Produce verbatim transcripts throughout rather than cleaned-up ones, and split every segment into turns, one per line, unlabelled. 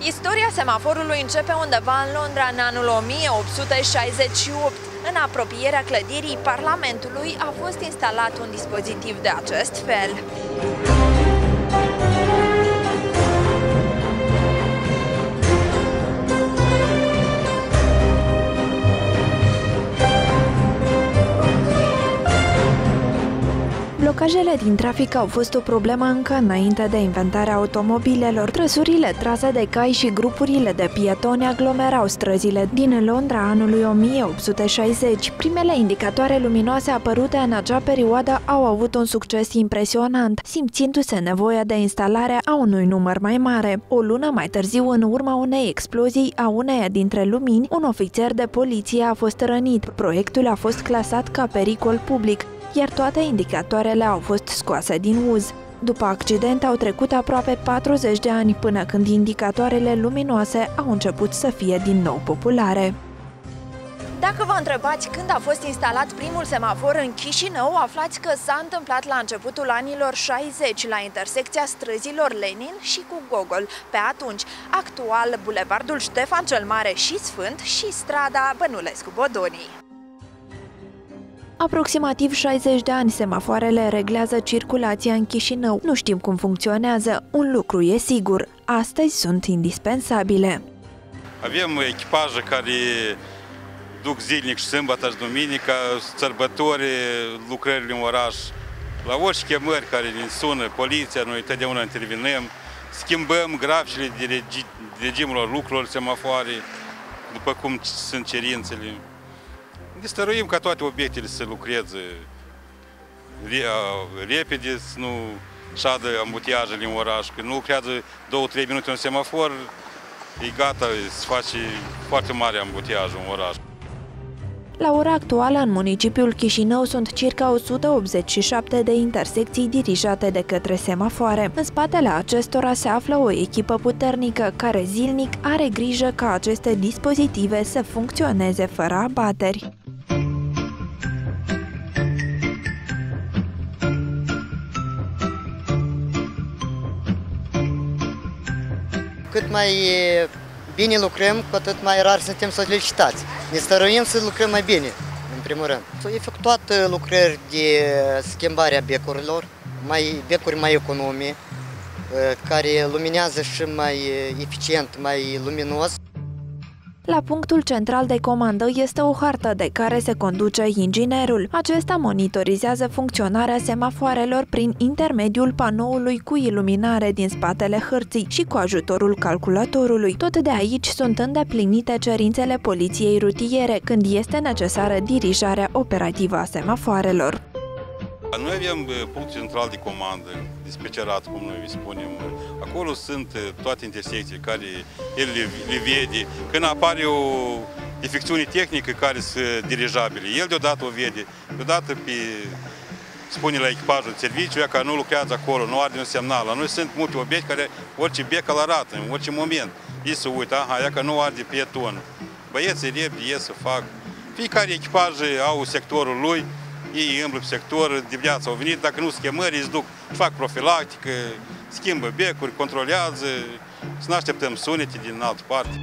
Istoria semaforului începe undeva în Londra în anul o mie opt sute șaizeci și opt. În apropierea clădirii Parlamentului a fost instalat un dispozitiv de acest fel. Blocajele din trafic au fost o problemă încă înainte de inventarea automobilelor. Trăsurile trase de cai și grupurile de pietoni aglomerau străzile din Londra anului o mie opt sute șaizeci. Primele indicatoare luminoase apărute în acea perioadă au avut un succes impresionant, simțindu-se nevoia de instalare a unui număr mai mare. O lună mai târziu, în urma unei explozii a uneia dintre lumini, un ofițer de poliție a fost rănit. Proiectul a fost clasat ca pericol public, iar toate indicatoarele au fost scoase din uz. După accident au trecut aproape patruzeci de ani până când indicatoarele luminoase au început să fie din nou populare. Dacă vă întrebați când a fost instalat primul semafor în Chișinău, aflați că s-a întâmplat la începutul anilor șaizeci, la intersecția străzilor Lenin și cu Gogol. Pe atunci, actual, bulevardul Ștefan cel Mare și Sfânt și strada Bănulescu-Bodonii. Aproximativ șaizeci de ani semafoarele reglează circulația în Chișinău. Nu știm cum funcționează. Un lucru e sigur. Astăzi sunt indispensabile.
Avem echipaje care duc zilnic și sâmbătă și duminica, sărbători, lucrările în oraș. La orice chemări care ne sună poliția, noi totdeauna intervenim, schimbăm graficile de, regi, de regimul lucrurilor semafoare, după cum sunt cerințele. Ne stăruim ca toate obiectele să lucreze repede, să nu șadă ambutiajele în oraș. Când nu lucrează două-trei minute un semafor, e gata, se face foarte mare ambutiaj în oraș.
La ora actuală, în municipiul Chișinău sunt circa o sută optzeci și șapte de intersecții dirijate de către semafoare. În spatele acestora se află o echipă puternică care zilnic are grijă ca aceste dispozitive să funcționeze fără abateri.
Cât mai bine lucrăm, cu atât mai rar suntem solicitați. Ne stăruim să lucrăm mai bine, în primul rând. S-au efectuat lucrări de schimbare a becurilor, mai, becuri mai economii, care luminează și mai eficient, mai luminos.
La punctul central de comandă este o hartă de care se conduce inginerul. Acesta monitorizează funcționarea semafoarelor prin intermediul panoului cu iluminare din spatele hărții și cu ajutorul calculatorului. Tot de aici sunt îndeplinite cerințele poliției rutiere când este necesară dirijarea operativă a semafoarelor.
Noi avem punct central de comandă, dispecerat, cum noi îi spunem. Acolo sunt toate intersecțiile care el le, le vede. Când apare o defecțiune tehnică care sunt dirijabile, el deodată o vede, deodată pe, spune la echipajul de serviciu că nu lucrează acolo, nu are un semnal. La noi sunt multe obiecte care orice bec îl arată, în orice moment. Ei se uită, aha, ea că nu arde pieton. Băieții repede ies să fac. Fiecare echipaj au sectorul lui. Ei îmblă pe sector, de viață au venit, dacă nu schemări, îți duc, fac profilactică, schimbă becuri, controlează, să nu așteptăm sunete din altă parte.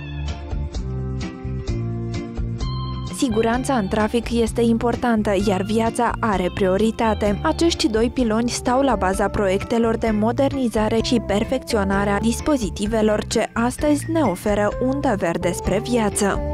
Siguranța în trafic este importantă, iar viața are prioritate. Acești doi piloni stau la baza proiectelor de modernizare și perfecționare a dispozitivelor ce astăzi ne oferă undă verde spre viață.